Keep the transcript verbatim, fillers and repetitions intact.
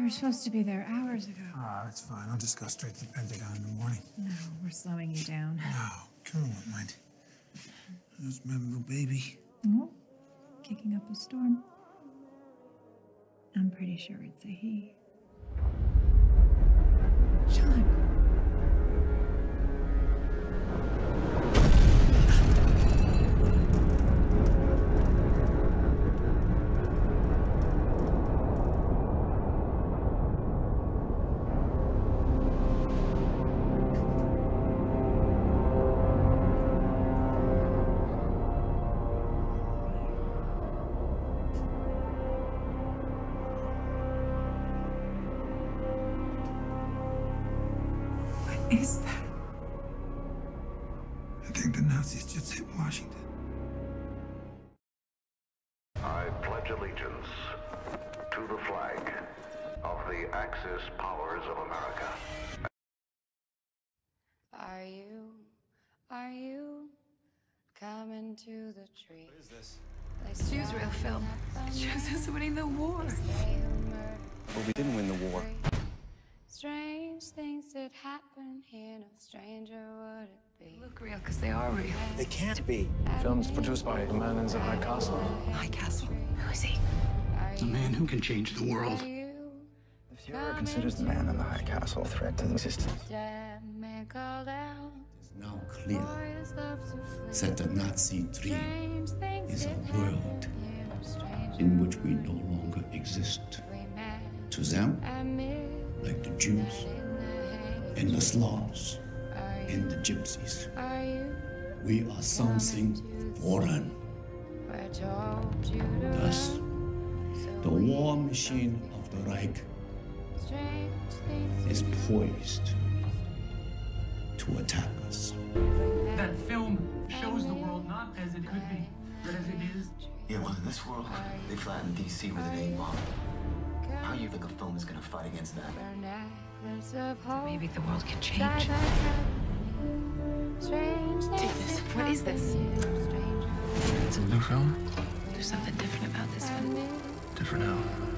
were supposed to be there hours ago. Ah, that's fine. I'll just go straight to the Pentagon in the morning. No, we're slowing you down. No, Colonel won't mind. There's my little baby. Oh, kicking up a storm. I'm pretty sure it's a he. Sean. What is that? I think the Nazis just hit Washington. I pledge allegiance to the flag of the Axis powers of America. Are you, are you coming to the tree? What is this? It's Newsreel film. It shows us winning the war. Well, we didn't win the war. Strange things that happen here, no stranger would it be. Look real, because they are real. They can't be. Films produced by the man in the High Castle. High Castle. Who is he? The man who can change the world. The Fuhrer considers the man in the High Castle a threat to the existence. It's now clear that the Nazi dream is a world in which we no longer exist. To them, like the Jews and the Slavs and the Gypsies, we are something foreign. Thus, the war machine of the Reich is poised to attack us. That film shows the world not as it could be, but as it is. Yeah, well, in this world, they flattened D C with an A-bomb. How do you think a film is gonna fight against that? Maybe the world can change. Take this. What is this? It's a new film. There's something different about this one. Different how?